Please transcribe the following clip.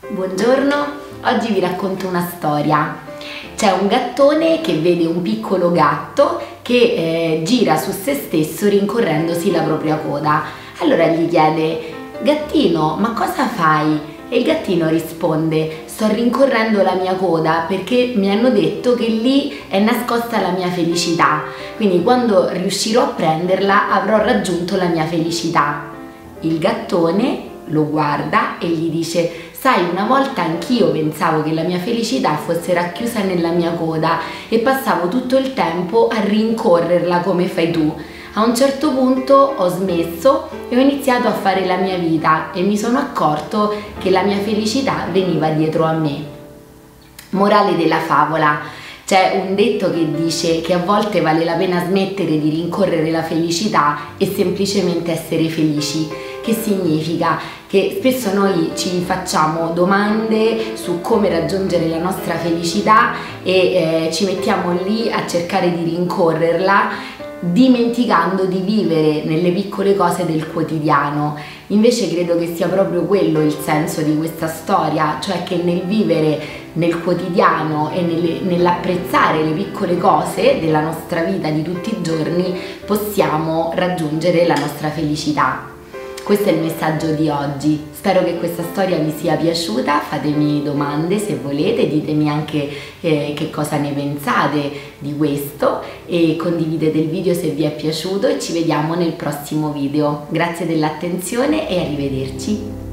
Buongiorno, oggi vi racconto una storia. C'è un gattone che vede un piccolo gatto che gira su se stesso rincorrendosi la propria coda. Allora gli chiede: gattino, ma cosa fai? E il gattino risponde: sto rincorrendo la mia coda perché mi hanno detto che lì è nascosta la mia felicità, quindi quando riuscirò a prenderla avrò raggiunto la mia felicità. Il gattone lo guarda e gli dice: sai, una volta anch'io pensavo che la mia felicità fosse racchiusa nella mia coda e passavo tutto il tempo a rincorrerla come fai tu. A un certo punto ho smesso e ho iniziato a fare la mia vita e mi sono accorto che la mia felicità veniva dietro a me. Morale della favola: c'è un detto che dice che a volte vale la pena smettere di rincorrere la felicità e semplicemente essere felici, che significa che spesso noi ci facciamo domande su come raggiungere la nostra felicità e ci mettiamo lì a cercare di rincorrerla, dimenticando di vivere nelle piccole cose del quotidiano. Invece credo che sia proprio quello il senso di questa storia, cioè che nel vivere nel quotidiano e nell'apprezzare le piccole cose della nostra vita di tutti i giorni possiamo raggiungere la nostra felicità. Questo è il messaggio di oggi. Spero che questa storia vi sia piaciuta, fatemi domande se volete, ditemi anche che cosa ne pensate di questo e condividete il video se vi è piaciuto e ci vediamo nel prossimo video. Grazie dell'attenzione e arrivederci.